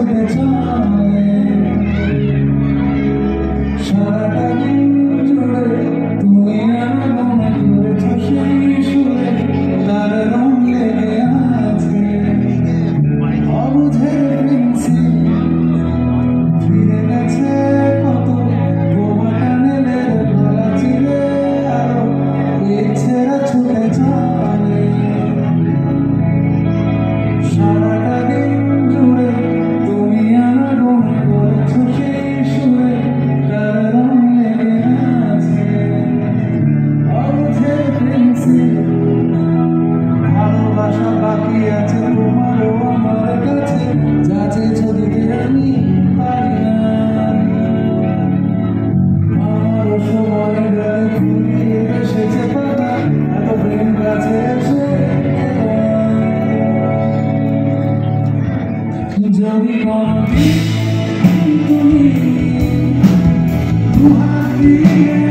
ছুটে চলে সারাটা দিন জুড়ে তুমি আমার মনে করেছ সেই সুরে তার রং লেগে আছে অবুঝের প্রিন্সি ফিরে গেছে কত বোমা টানেলের গলা চিরে আরো ইচ্ছেরা ছুটে চলে সারাটা দিন জুড়ে তুমি আমার মনে করেছ সেই সুরে তার রং লেগে আছে অবুঝের প্রিন্সি ভালোবাসা বাকি আছে তোমারও আমার কাছে যাচ্ছে ছবিতে আমি পারি না আমারও সময় গেলে ফুরিয়ে এসেছে পাতা এত প্রেম কাছে এসে যদি কোনদিন তুমি দুহাত দিয়ে